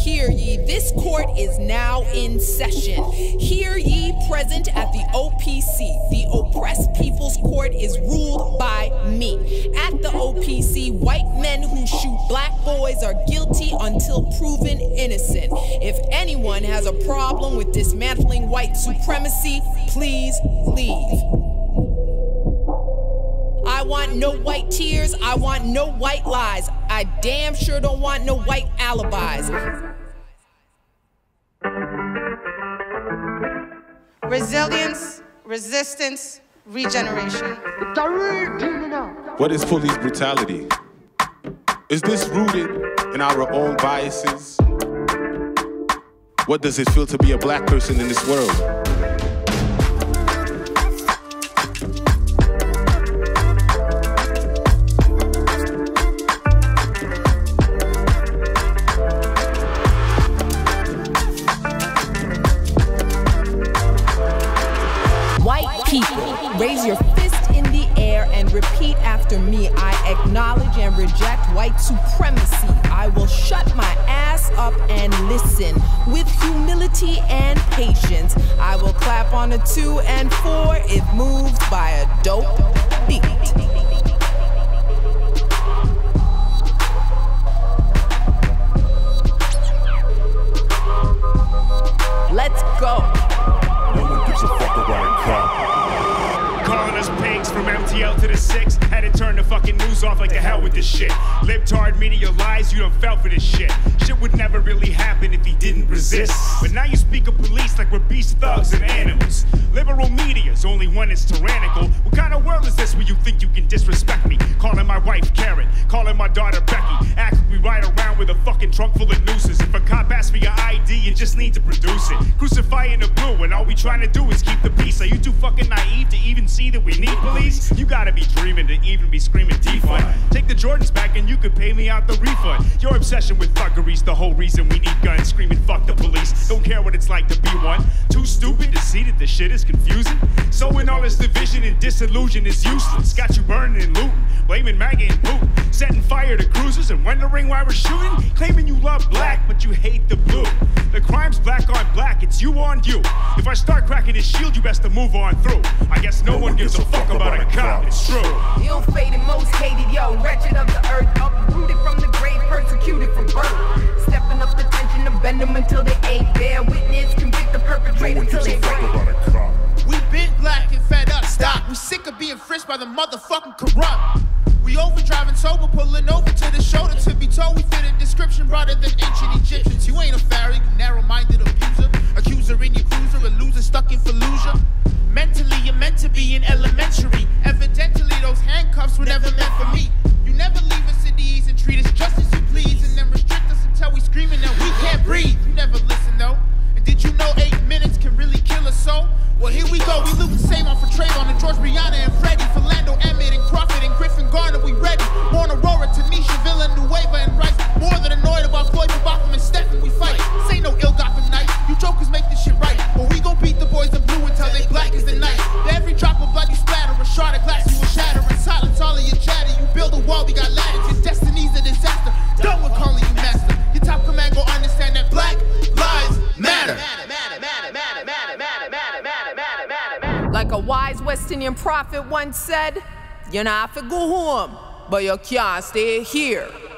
Hear ye, this court is now in session. Hear ye, present at the OPC. The oppressed people's court is ruled by me. At the OPC, white men who shoot black boys are guilty until proven innocent. If anyone has a problem with dismantling white supremacy, please leave. I want no white tears, I want no white lies. I damn sure don't want no white alibis. Resilience, resistance, regeneration. What is police brutality? Is this rooted in our own biases? What does it feel to be a black person in this world? White people, raise your fist in the air and repeat after me. I acknowledge and reject white supremacy. I will shut my ass up and listen with humility and patience. I will clap on a 2 and 4 if moved by a dope beat. Let's go. No one gives a fuck about a cop. Calling us pigs from MTL to the 6. Had to turn the fucking news off like the hell with this shit. Libtard media lies, you done fell for this shit. Shit would never really happen if he didn't resist. But now you speak of police like we're beast thugs and animals. Liberal media's only one is tyrannical. What kind of world is this where you think you can disrespect me? Calling my wife Karen, calling my daughter Becky. Act like we ride around with a fucking trunk full of nooses. If a cop asks for your ID, you just need to produce it. Crucify in the blue, and all we trying to do is keep the peace. Are you too fucking naive to even see that we need police? You gotta be dreaming to even be screaming defund. Take the Jordans back and you could pay me out the refund. Your obsession with thuggery's the whole reason we need guns. Screaming fuck the police, don't care what it's like to be one. Too stupid to see that the shit is confusing. So when all this division and disillusion is useless. Got you burning and looting, blaming MAGA and Putin. Setting fire to cruisers and wondering why we're shooting. Claiming you love black but you hate the blue. The crime's black on black, it's you on you. If I start cracking his shield, you best to move on through. I guess no one gives a fuck about a cop, it's true. Ill-fated, most hated, yo, wretched of the earth. Uprooted from the grave, persecuted from birth. Stepping up the tension to bend them until they ain't bear witness. Convict the perpetrator till they break. We been black and fed up, stop. We sick of being frisked by the motherfucking corrupt. We overdriving sober, pulling over to the shoulder to be told we fit a description broader than ancient Egyptians. You ain't a fairy, you narrow-minded abuser. Accuser in your cruiser, a loser stuck in Fallujah. Mentally, you're meant to be in elementary. Evidently, those handcuffs were never meant for me. You never leave us at ease and treat us just as you please, and then restrict us until we screaming that we can't breathe. You never listen though. And did you know 8 minutes can really kill a soul? Well, here we go. We looting same on for Trayvon and George Brianna and Freddie, Philando, Emmett and Crawford and Griffin Garner. We ready. Born Aurora, Tanisha, Villanueva and Rice. More than annoyed about Floyd, Botham and Stephen. We fight. This ain't no ill Gotham night. You jokers make this shit right. But we gon' beat the boys in blue until they black as the night. To every drop of blood you splatter, a shard of glass you will shatter. In silence, all of your chatter. You build a wall, we got ladders. Your destiny's a disaster. Done with calling you master. Your top command gon' understand that black lives matter. Like a wise West Indian prophet once said, you're not for go home, but you can't stay here.